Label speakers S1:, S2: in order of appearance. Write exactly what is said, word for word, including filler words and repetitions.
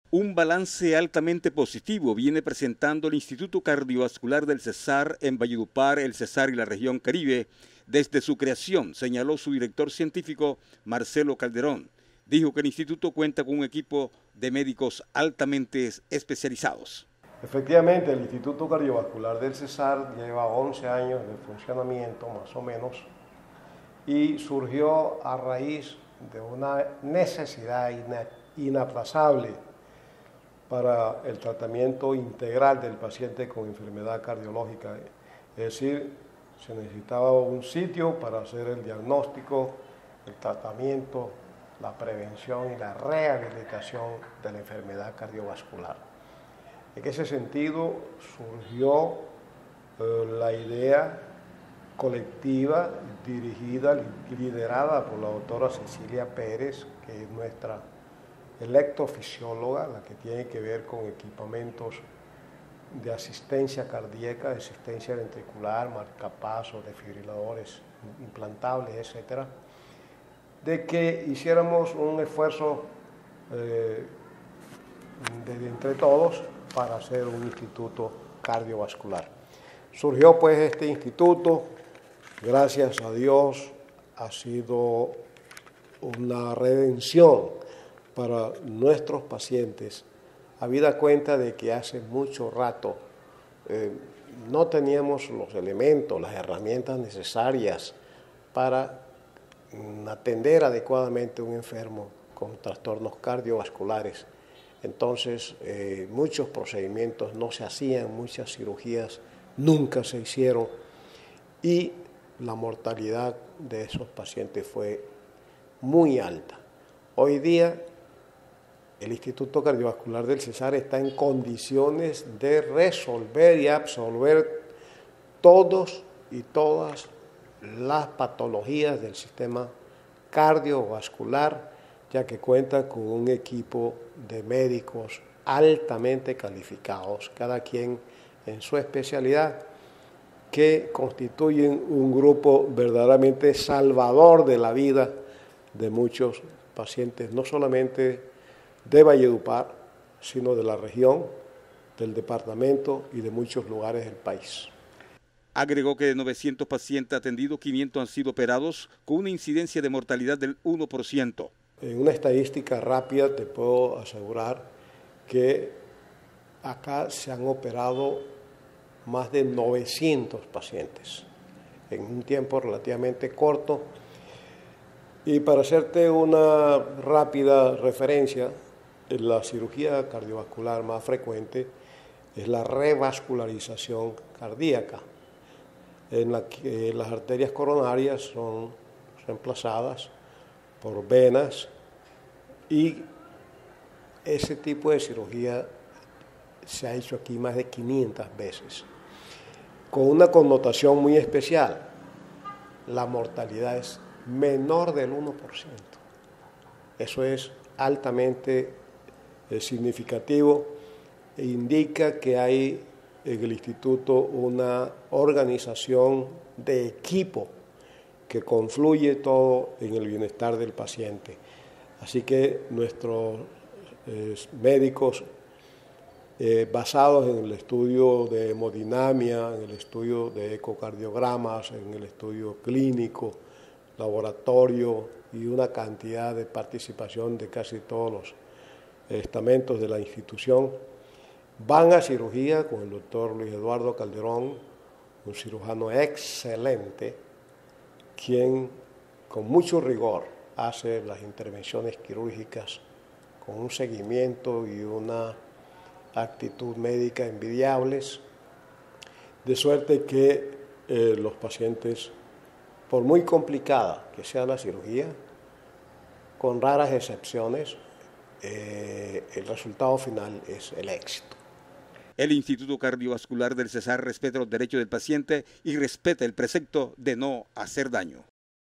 S1: Un balance altamente positivo viene presentando el Instituto Cardiovascular del Cesar en Valledupar, el Cesar y la región Caribe. Desde su creación, señaló su director científico Marcelo Calderón. Dijo que el instituto cuenta con un equipo de médicos altamente especializados.
S2: Efectivamente, el Instituto Cardiovascular del Cesar lleva once años de funcionamiento, más o menos, y surgió a raíz de una necesidad inaplazable para el tratamiento integral del paciente con enfermedad cardiológica. Es decir, se necesitaba un sitio para hacer el diagnóstico, el tratamiento, la prevención y la rehabilitación de la enfermedad cardiovascular. En ese sentido surgió eh, la idea colectiva, dirigida, liderada por la doctora Cecilia Pérez, que es nuestra electrofisióloga, la que tiene que ver con equipamientos de asistencia cardíaca, de asistencia ventricular, marcapasos, desfibriladores implantables, etcétera, de que hiciéramos un esfuerzo eh, de, de entre todos para hacer un instituto cardiovascular. Surgió pues este instituto, gracias a Dios, ha sido una redención para nuestros pacientes, habida cuenta de que hace mucho rato eh, no teníamos los elementos, las herramientas necesarias para mm, atender adecuadamente a un enfermo con trastornos cardiovasculares. Entonces, eh, muchos procedimientos no se hacían, muchas cirugías nunca se hicieron y la mortalidad de esos pacientes fue muy alta. Hoy día, el Instituto Cardiovascular del Cesar está en condiciones de resolver y absolver todos y todas las patologías del sistema cardiovascular, ya que cuenta con un equipo de médicos altamente calificados, cada quien en su especialidad, que constituyen un grupo verdaderamente salvador de la vida de muchos pacientes, no solamente de Valledupar, sino de la región, del departamento y de muchos lugares del país.
S1: Agregó que de novecientos pacientes atendidos, quinientos han sido operados con una incidencia de mortalidad del uno por ciento.
S2: En una estadística rápida te puedo asegurar que acá se han operado más de novecientos pacientes en un tiempo relativamente corto. Y para hacerte una rápida referencia, la cirugía cardiovascular más frecuente es la revascularización cardíaca, en la que las arterias coronarias son reemplazadas por venas y ese tipo de cirugía se ha hecho aquí más de quinientas veces, con una connotación muy especial. La mortalidad es menor del uno por ciento. Eso es altamente eh, significativo e indica que hay en el instituto una organización de equipo que confluye todo en el bienestar del paciente. Así que nuestros eh, médicos, eh, basados en el estudio de hemodinamia, en el estudio de ecocardiogramas, en el estudio clínico, laboratorio y una cantidad de participación de casi todos los estamentos de la institución, van a cirugía con el doctor Luis Eduardo Calderón, un cirujano excelente, quien con mucho rigor hace las intervenciones quirúrgicas con un seguimiento y una actitud médica envidiables, de suerte que eh, los pacientes, por muy complicada que sea la cirugía, con raras excepciones, eh, el resultado final es el éxito.
S1: El Instituto Cardiovascular del Cesar respeta los derechos del paciente y respeta el precepto de no hacer daño.